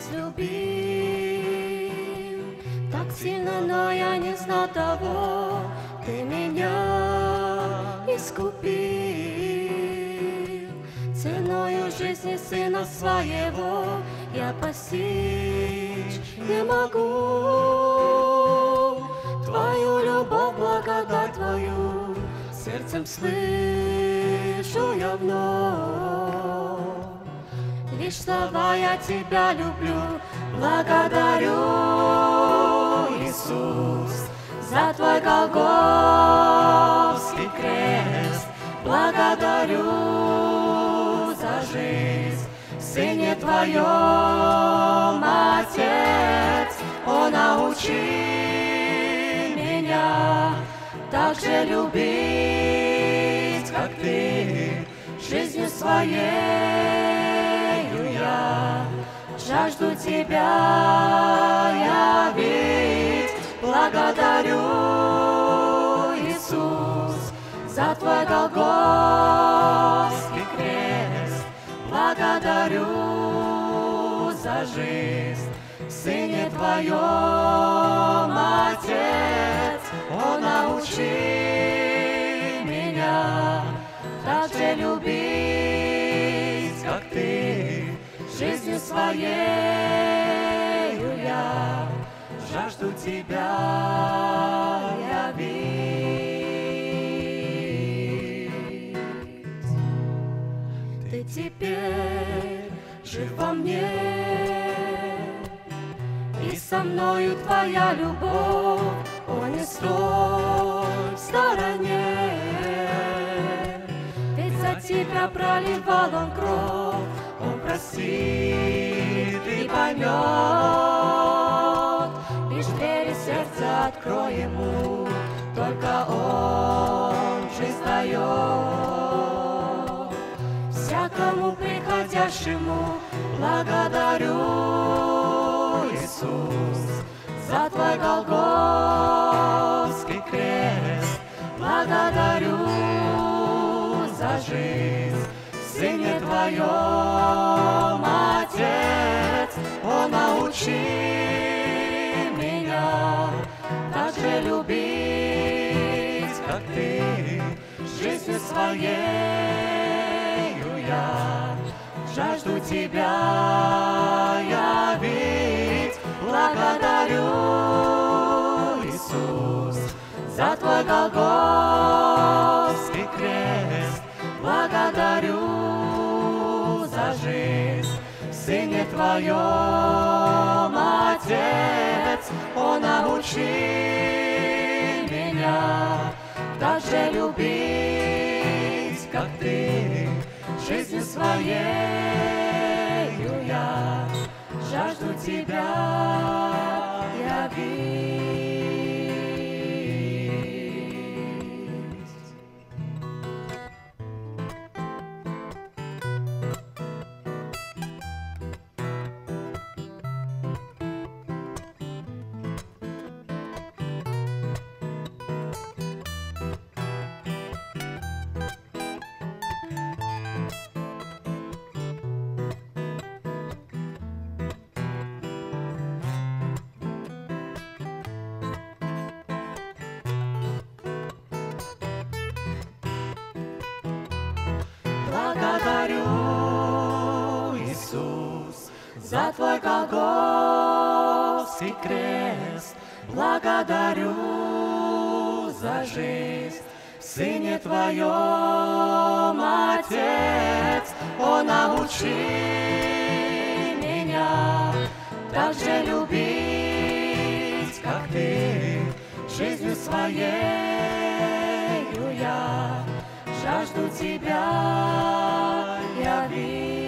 возлюбил так сильно, но я не знал того, Ты меня искупил ценою жизни Сына Своего. Я постичь не могу Твою любовь, благодать Твою, сердцем слышу я вновь. Лишь слова я Тебя люблю, благодарю, Иисус, за Твой Голгофский крест. Благодарю за жизнь в Сыне Твоем, Отец. О, научи меня так же любить, как Ты, жизнью Своею я жажду Тебя явить. Благодарю, Иисус, за Твой Голгофский крест. Благодарю за жизнь в Сыне Твоем, Отец. О, научи меня так же любить, как Ты, жизнью Своею я жажду Тебя явить. Ты теперь жив во мне, и со мною Твоя любовь. О, не стой в стороне, ведь за Тебя проливал Он кровь. Он простит и поймет, лишь двери сердца открой Ему, только Он жизнь дает. Всякому приходящему благодарю, Иисус, за Твой Голгофский крест. Благодарю за жизнь в Сыне Твоем, Отец. О, научи меня так же любить, как Ты, жизнью Своею я жажду Тебя явить. Благодарю, Иисус, за Твой Голгофский крест. Благодарю за жизнь в Сыне Твоем, Отец. О, научи меня так же любить, как Ты, жизнью Своею я жажду Тебя явить. Благодарю, Иисус, за Твой Голгофский крест. Благодарю за жизнь в Сыне Твоем, Отец. О, научи меня так же любить, как Ты, жизнью Своею я жажду Тебя явить.